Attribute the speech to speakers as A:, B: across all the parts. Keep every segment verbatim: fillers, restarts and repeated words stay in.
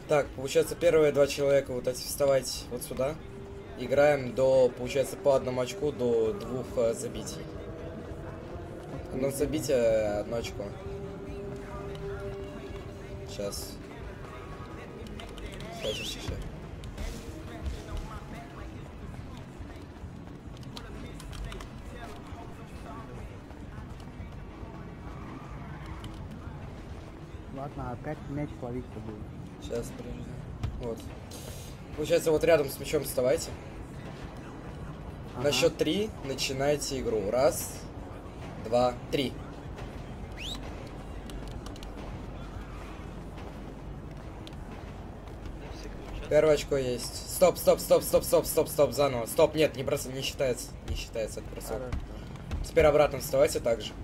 A: Так, получается, первые два человека вот эти вставайте вот сюда. Играем до, получается, по одному очку до двух э, забитий. Одно забитие, одно очко. Сейчас. Сейчас, сейчас, сейчас.
B: Ладно, опять мяч ловить-то будет.
A: Сейчас, подожди. Вот. Получается, вот рядом с мячом вставайте.
B: Ага.
A: На счет три начинайте игру. Раз, два, три. Первое очко есть. Стоп, стоп, стоп, стоп, стоп, стоп, стоп, заново. Стоп, нет, не бросай, не считается. Не считается этот бросок.
B: Хорошо.
A: Теперь обратно вставайте так же.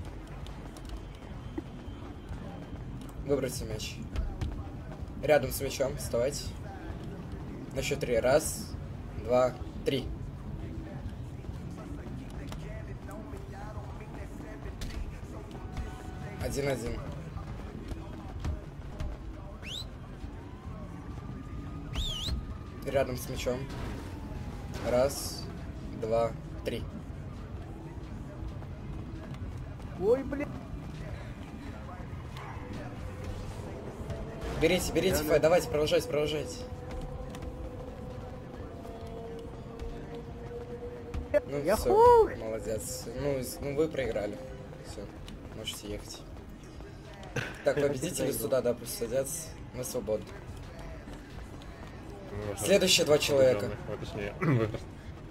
A: Выбросьте мяч. Рядом с мячом вставайте. На счет три. Раз, два, три. Один-один. Рядом с мячом. Раз, два, три.
B: Ой, блин.
A: Берите, берите, фай, давайте, продолжайте, продолжайте. Ну,
B: Яху!
A: все, молодец. Ну, из- ну, вы проиграли. Все, можете ехать. Так, победители сюда, да, пусть садятся. Мы свободны. Следующие два человека.
C: Ой, точнее, выигрыш.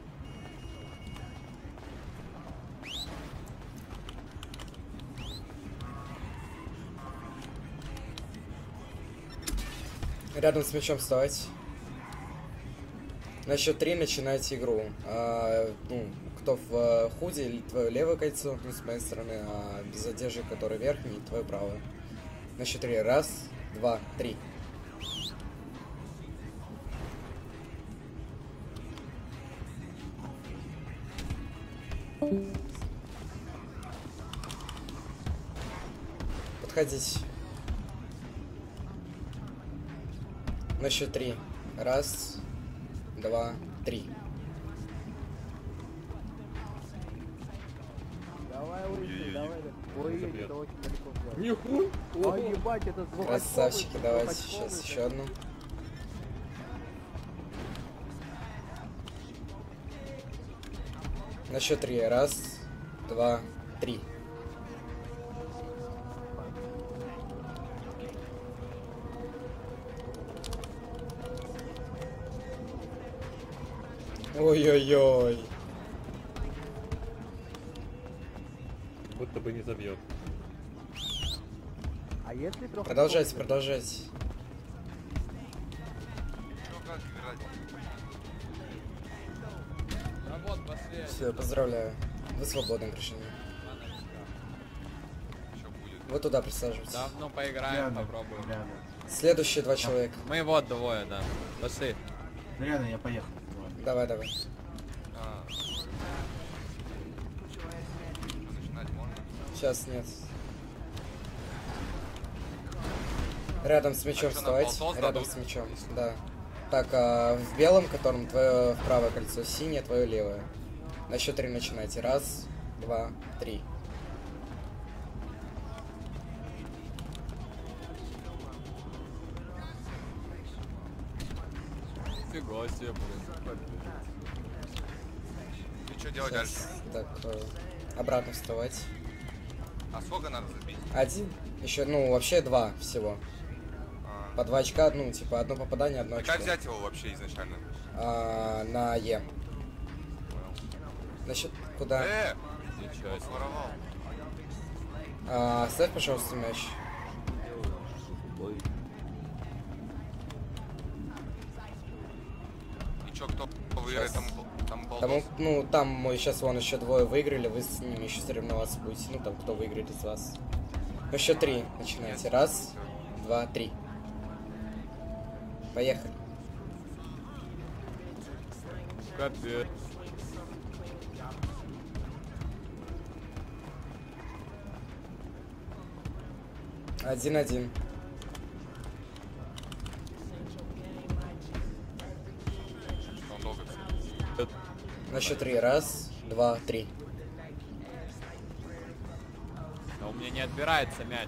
A: Рядом с мячом вставайте. На счет три начинайте игру. А, ну, кто в э, худи, твое левое кольцо, ну, с моей стороны, а без одежды, которая верхний, твое правое. На счет три. Раз, два, три. Подходите. На счет три. Раз, два, три.
B: Давай, Лысый, давай. Ой,
C: Забьет.
B: это очень далеко взял.
C: Нихуй!
B: Ой, ебать, это двухочковый.
A: Красавчики, давайте
B: двухочковый,
A: сейчас
B: да.
A: еще одну. На счет три. Раз, два, три. Ой-ой-ой.
C: Будто бы не забьет.
B: А если трёх-
A: Продолжайте, продолжайте. Все, поздравляю. Вы свободны, гражданин. Вы туда присаживайтесь.
D: Да, ну поиграем, попробуем.
E: Реально,
A: Следующие два человека.
D: Мы вот двое, да. Пошли.
E: реально, я поехал.
A: Давай, давай.
D: А,
A: Сейчас нет. Рядом с мячом
D: А что, на
A: вставайте.
D: полтос
A: Рядом
D: дадут?
A: с мячом. Да. Так, а в белом, котором твое правое кольцо, синее, твое левое. На счет три начинайте. Раз, два, три.
D: Фига себе, блин.
F: И что делать дальше?
A: Сейчас, так, э, обратно вставать.
F: А сколько надо забить?
A: Один. Еще, ну, вообще два всего.
F: А,
A: По два очка, ну, типа, одно попадание, одно
F: а
A: очко.
F: как взять его вообще изначально?
A: А, на Е. Насчет куда?
F: Э,
D: Ничего себе.
F: воровал.
A: А, ставь, пожалуйста, мяч.
F: И чё, кто выиграет? Там, там
A: Там,
F: полтос?
A: ну, там мы сейчас вон еще двое выиграли, вы с ними еще соревноваться будете. Ну, там, кто выиграет из вас. Ну, еще три начинайте. Раз, два, три. Поехали.
D: Капец.
A: Один-один. На счет три. Раз, два, три.
D: Да у меня не отбирается мяч.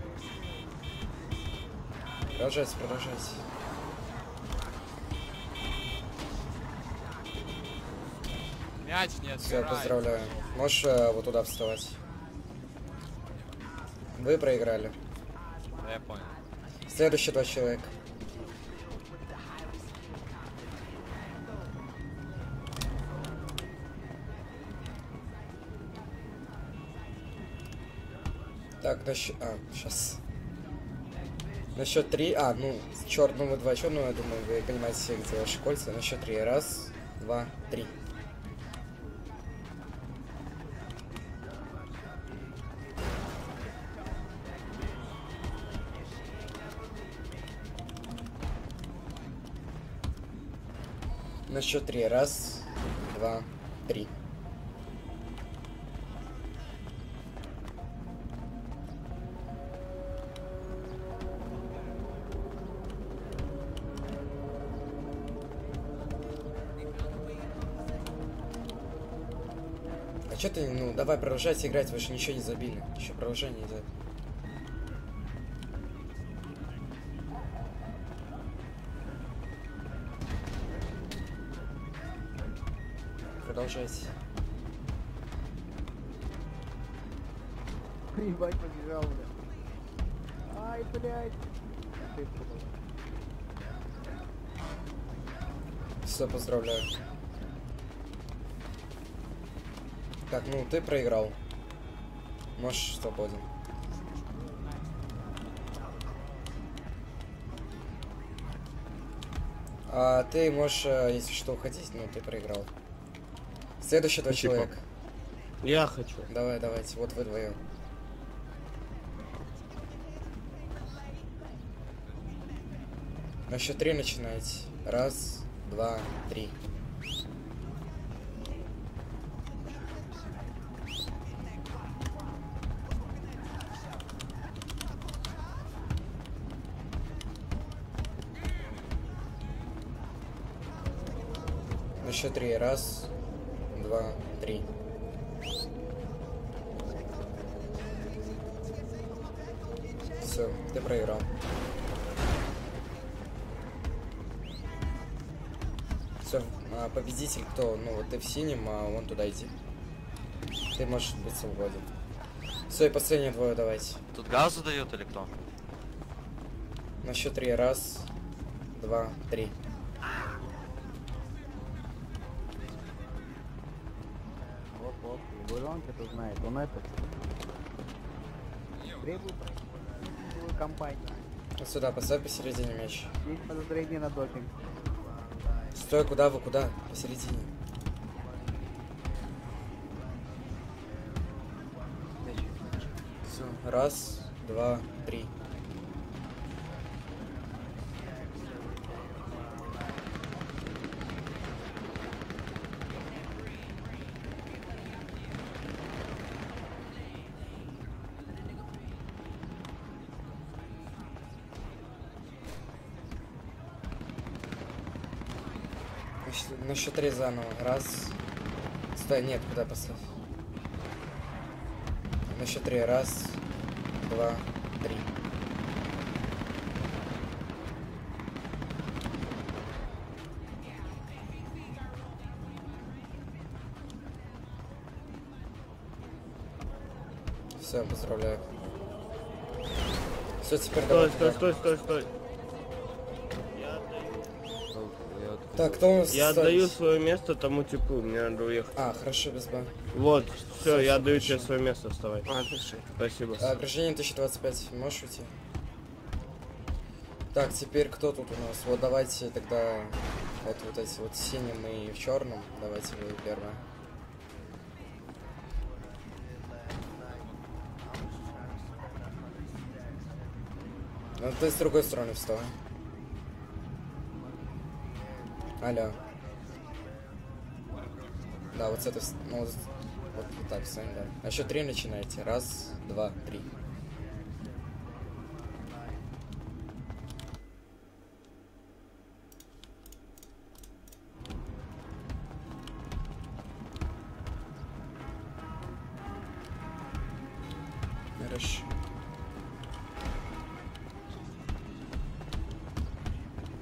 A: Продолжайте, продолжайте.
D: Мяч не
A: Все,
D: отбирается.
A: поздравляю. Можешь э, вот туда вставать. Вы проиграли.
D: Да, я понял.
A: Следующий два человека. Так, на счет... А, сейчас. На счет три... А, ну, черного два черного, я думаю, вы понимаете, где ваши кольца. На счет три. Раз, два, три. На счет три. Раз, два, три. А чё ты, ну, давай продолжайте играть, вы же ничего не забили. Еще продолжение идет. Продолжайте.
B: Ебать, побежал, бля. Ай, блядь. Ошибка была.
A: Все, поздравляю. Так, ну ты проиграл. Можешь свободен. А ты можешь, э, если что, уходить, но ты проиграл. Следующий два
E: Спасибо.
A: человека.
E: Я хочу.
A: Давай, давайте, вот вы вдвоем. На счет три начинайте. Раз, два, три. На счет три. Раз, два, три. Все, ты проиграл. Все, а победитель кто? Ну вот ты в синем, а вон туда иди. Ты можешь быть свободен. Все, и последнее двое давайте.
G: Тут газу дают или кто?
A: На счет три. Раз, два, три.
B: Оп, оп. Егор Иванович это знает. Он этот. Требует пройти компанию.
A: Вот сюда, поставь посередине мяч.
B: Есть подозрение на допинг.
A: Стой, куда вы, куда? Посередине. Все, раз, два, три. На счет- На счет три заново. Раз. Стой, нет, куда поставь? На счет три. Раз, два, три. Все, поздравляю. Все, теперь давай.
E: Стой, стой,
A: туда.
E: стой, стой, стой.
A: Так, кто у нас
E: Я
A: остались?
E: отдаю свое место тому типу, мне надо уехать.
A: А, хорошо, без бан.
E: Вот, все, я
A: всё,
E: отдаю
A: хорошо.
E: тебе свое место, вставай. Спасибо.
A: А, гражданин тысяча двадцать пять, можешь уйти? Так, теперь кто тут у нас? Вот давайте тогда вот, вот эти вот в синем и в черном. Давайте вы первое. Ну ты с другой стороны вставай. Алло. Да, вот с этой... с- Ну, вот, вот, вот так, встань, да. На счет три начинайте. Раз, два, три.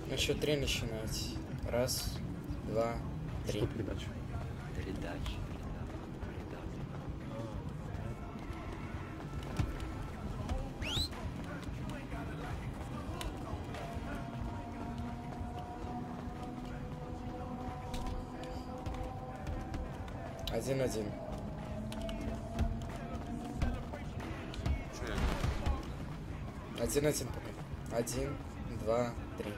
A: На счет три начинать. Раз, два, три.
C: Что передача?
G: Передача.
A: Один-один.
F: Чё я?
A: Один-один пока. Один, два, три.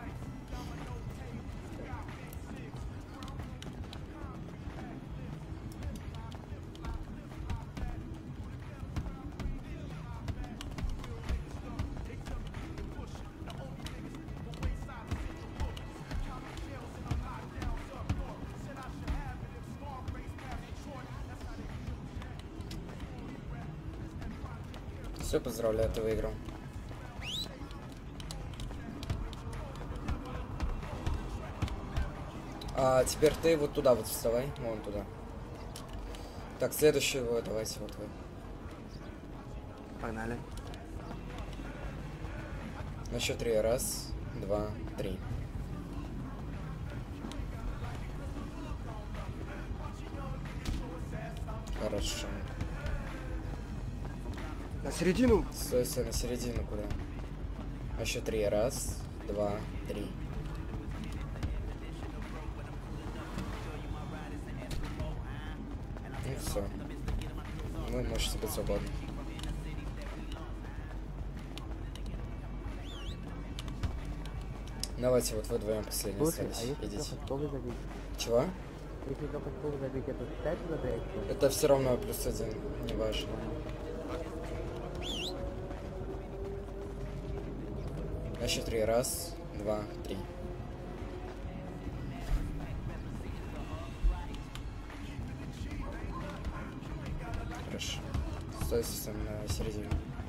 A: Все, поздравляю, ты выиграл. А теперь ты вот туда вот вставай, вон туда. Так, следующего давайте вот вы.
B: Погнали.
A: На счет три. Раз, два, три. Хорошо.
B: На середину.
A: Стой, стой, на середину куда? На счет три. Раз, два, три. Ну все. Вы можете быть свободны. Давайте вот вы вдвоем последние
B: Слушай, а
A: остались.
B: если
A: Идите.
B: только стол забить?
A: Чего?
B: Если только стол забить, это считается за проект?
A: Это все равно плюс один, не важно. На счет три. Раз, два, три. Хорошо. Стой сам на середине.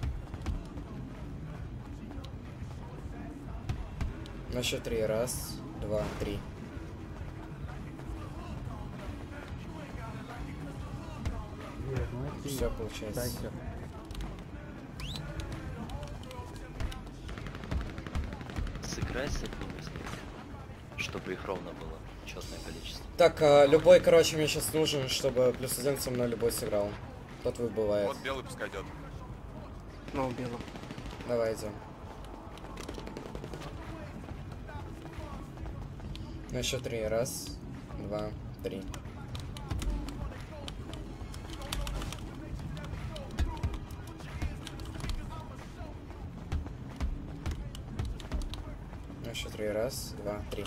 A: На счет три. Раз, два, три. Все получается.
B: Дальше.
G: Сыграй с одним из них, чтобы их ровно было, четное количество.
A: Так, а, любой, короче, мне сейчас нужен, чтобы плюс один со мной любой сыграл. Тот выбывает.
F: Вот белый пускай идет.
B: Ну, белым.
A: Давай идем. На счет три. Раз, два, три. На счет три. Раз, два, три.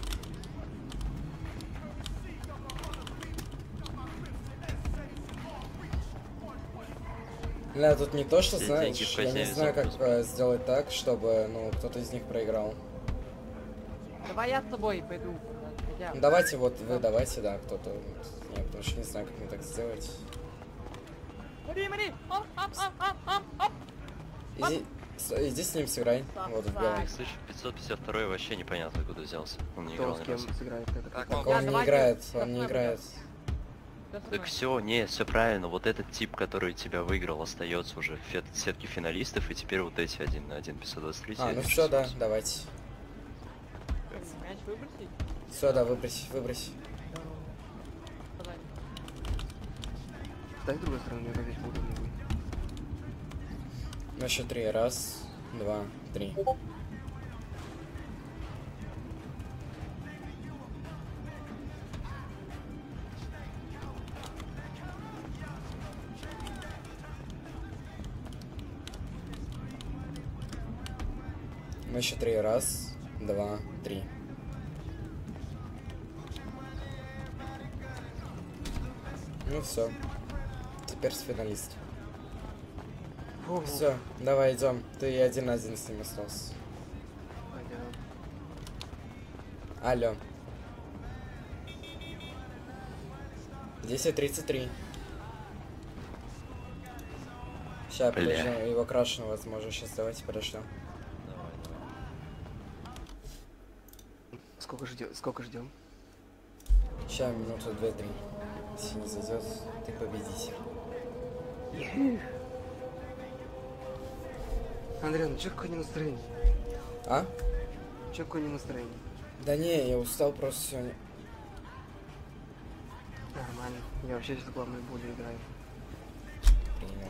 A: Бля, тут не то, что
G: Все
A: знаешь,
G: деньги в
A: я не
G: казине
A: знаю, как
G: заброс.
A: э, сделать так, чтобы, ну, кто-то из них проиграл.
B: Давай я с тобой пойду. Я.
A: Ну, давайте вот вы, давайте, да, кто-то. Я потому что не знаю, как мне так сделать.
B: Мари, Мари! Оп, оп, оп, оп, оп, оп.
A: Иди, с- иди с ним сыграй. Вот в белом.
G: Так, слышь, пятьсот пятьдесят два вообще непонятно откуда взялся. Он не
B: Кто
G: играл
B: с
G: ни
B: кем
G: разу.
B: сыграет? Как это?
F: Так,
A: Так
F: ну,
A: он не
B: давайте,
A: играет,
B: как
A: он не
B: нам
A: играет.
B: Кто со
G: Так
B: мной?
G: все, не, все правильно. Вот этот тип, который тебя выиграл, остается уже в фет- сетке финалистов, и теперь вот эти один на один пятьсот двадцать три.
A: А, ну все, да, давайте.
B: Мяч выбросить?
A: Все, да, выбрось, выбрось.
B: Подай. Дай с другой стороны, я здесь удобнее будет.
A: На счет три. Раз, два, три. На счет три. Раз, два, три. Ну все. Теперь с финалист.
B: Фу.
A: Все, давай идем. Ты один на один с ним остался.
B: Пойдем.
A: Алло. десять тридцать три. Сейчас,
G: Бля.
A: подожди, его крашеного возможно. Сейчас давайте подождем.
G: Давай, давай.
B: Сколько ждем? Сколько ждем?
A: Сейчас, минуту две-три. Если не зайдет, ты победитель.
B: Андрей, ну чё какое настроение?
A: А?
B: Че какое не настроение?
A: Да не, я устал просто сегодня.
B: Нормально. Я вообще сейчас главную болью играю.
A: Принял.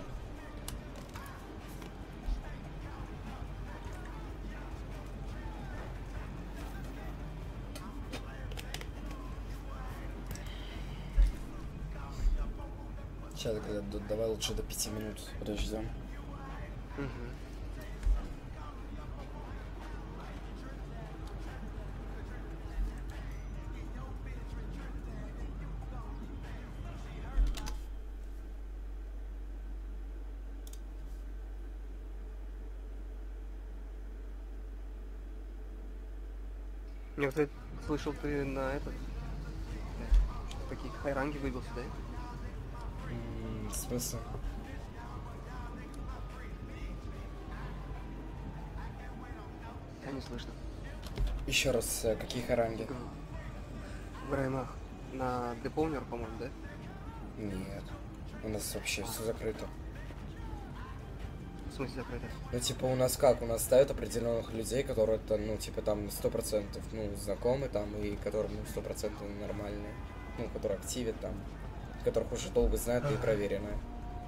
A: Сейчас, когда д- давай лучше до пяти минут подождем.
B: Угу. Я, кстати, слышал, ты на этот... В какие хайранги выбился, да?
A: М, В смысле?
B: Я не слышно.
A: Еще раз, э, какие харанги?
B: В раймах. На Деполнер, по-моему, да?
A: Нет. У нас вообще все закрыто.
B: В смысле закрыто?
A: Ну, типа, у нас как? У нас ставят определенных людей, которые, это, ну, типа, там, сто процентов, ну, знакомы, там, и которым, ну, сто процентов нормальные. Ну, которые активят, там, которых уже долго знают и проверенные.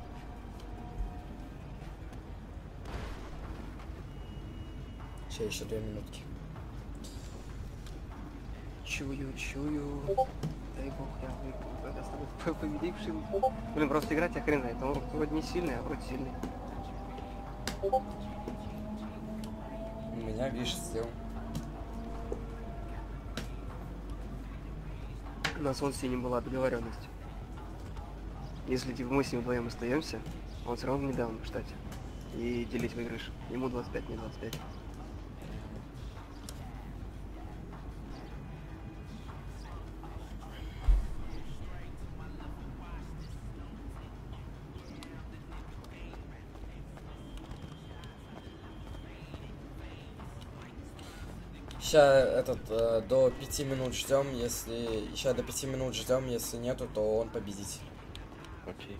A: Сейчас еще две минутки.
B: Чую, чую. Дай бог, я выиграю. Когда с тобой победивший. Блин, просто играть я хрен знает. Он вроде не сильный, а вроде сильный.
A: У меня, видишь, сделал.
B: У нас вон с ним была договоренность. Если типа мы с ним вдвоем остаемся, он все равно недавно в штате. И делить выигрыш. Ему двадцать пять, мне двадцать пять.
A: Сейчас этот э, до пяти минут ждем, если. Сейчас до пяти минут ждем, если нету, то он победитель.
G: Окей.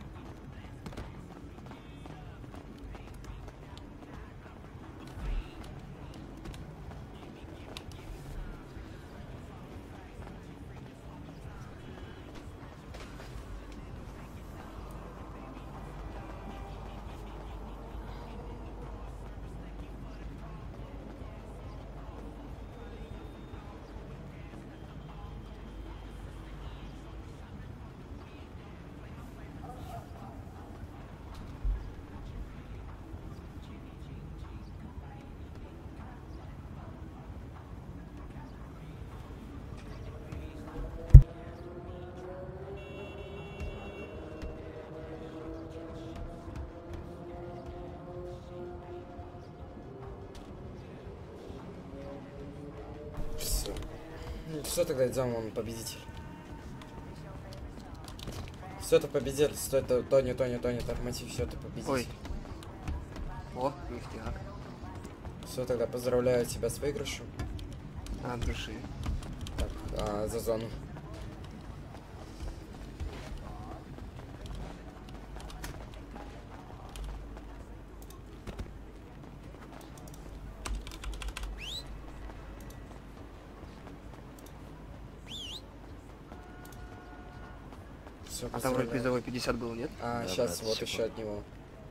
A: Все. Все, тогда идем, он победитель. Все, ты победитель. Стой, то- Тони, Тони, Тони, тормози, все, ты победитель.
B: Ой. О, ништяк.
A: Все, тогда поздравляю тебя с выигрышем.
B: От души.
A: Так, а, за зону. Все,
B: А там вроде призовой пятьдесят был, нет?
A: А,
G: Да,
A: сейчас
G: брат,
A: вот
G: секунду.
A: еще от него.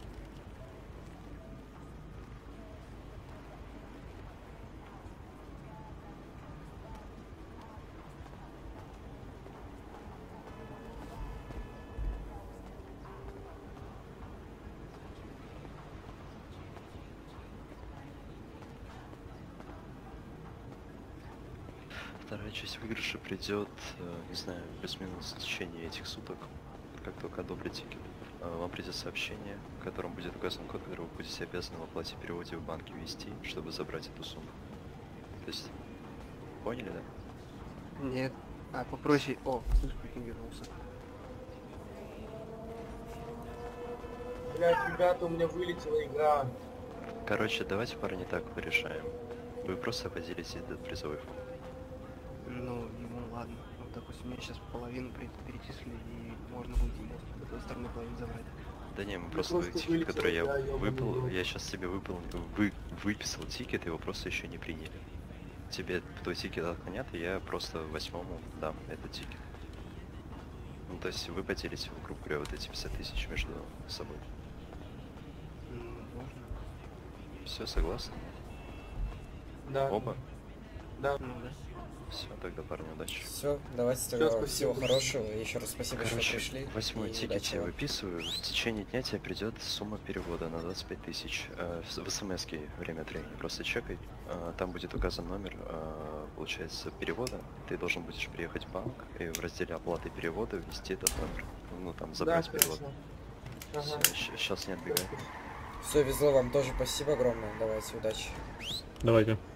G: Вторая часть выигрыша придет, э, не знаю, плюс-минус в течение этих суток, как только одобрят тикет. Э, Вам придет сообщение, в котором будет указан код, который вы будете обязаны в оплате переводе в банке ввести, чтобы забрать эту сумму. То есть, поняли, да?
B: Нет. А, попроще. О, слышь, прикинь, вернулся.
H: Блять, ребята, у меня вылетела игра.
G: Короче, давайте парни так порешаем. Вы просто поделите этот призовой фонд.
B: Ну, ему ладно. Вот, допустим, мне сейчас половину при- перечислили, и можно будет ему с той стороны половину забрать.
G: Да не, мы
H: Ну,
G: просто
H: просто
G: тикет,
H: вылетело,
G: который я
H: да, ёбаный
G: выпал,
H: рот.
G: я сейчас себе выпал, вы, выписал тикет, его просто еще не приняли. тебе твой тикет отклонят, и я просто восьмому дам этот тикет. Ну, то есть вы поделите, грубо говоря, вот эти пятьдесят тысяч между собой. Все, согласны?
H: Да.
G: Оба?
H: Да.
B: Ну да.
G: Все, тогда, парни, удачи.
A: Все, давайте
H: Всё,
A: тогда
H: спасибо.
A: всего хорошего. Еще раз спасибо, что
G: Короче,
A: пришли.
G: восьмой
A: и
G: тикет
A: удачи
G: я
A: вам.
G: выписываю. В течение дня тебе придет сумма перевода на двадцать пять тысяч. Э, в в смс-ке время от времени просто чекай. Э, там будет указан номер, э, получается, перевода. Ты должен будешь приехать в банк и в разделе оплаты перевода ввести этот номер. Ну, там, забрать
H: Да,
G: перевод.
H: хорошо. Ага.
G: Сейчас не отбегай.
A: Все, везло вам тоже спасибо огромное. Давайте, удачи.
C: Давайте.